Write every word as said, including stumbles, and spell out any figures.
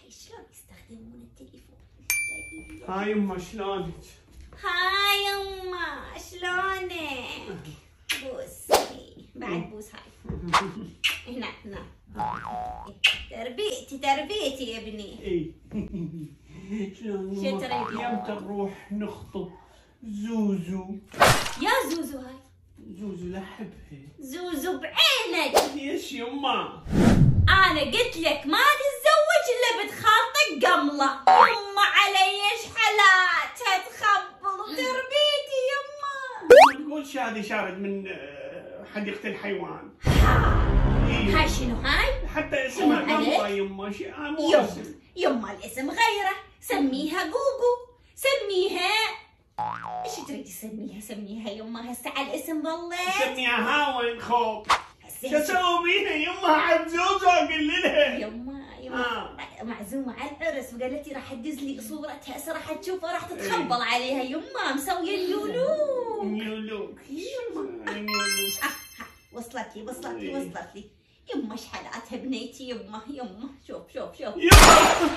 هاي شلون يستخدمون التليفون؟ هاي يما شلونك؟ هاي يما شلونك؟ بوسي بعد بوس هاي هنا هنا تربيتي تربيتي يا ابني. اي شلون شو تريدين؟ يمتى نروح نخطب زوزو؟ يا زوزو هاي زوزو لحبها. زوزو بعينك. ليش يما؟ انا قلت لك ما تتزوج الا بتخاطق قمله. يما علي ايش حالاتها تخبل وتربيتي يما. ما تقولش هذه شارد من حديقة الحيوان. إيه؟ هاي شنو هاي؟ حتى اسمها قمله يما. شي مو اسم. يما الاسم غيره، سميها جوجو، سميها ايش تريدي تسميها؟ سميها يما هسه على الاسم ظلت. سميها هاون خوف. شو اسوي بيها يما؟ عزوزه اقول لها. يما يما آه. معزومه على العرس وقالت لي راح تدز لي صورتها هسه راح تشوفها راح تتخبل عليها يما مسويه اليولوك. اليولوك يما اليولوك. آه. وصلت لي وصلت لي وصلت لي يما ايش حالاتها بنيتي يما يما شوف شوف شوف يما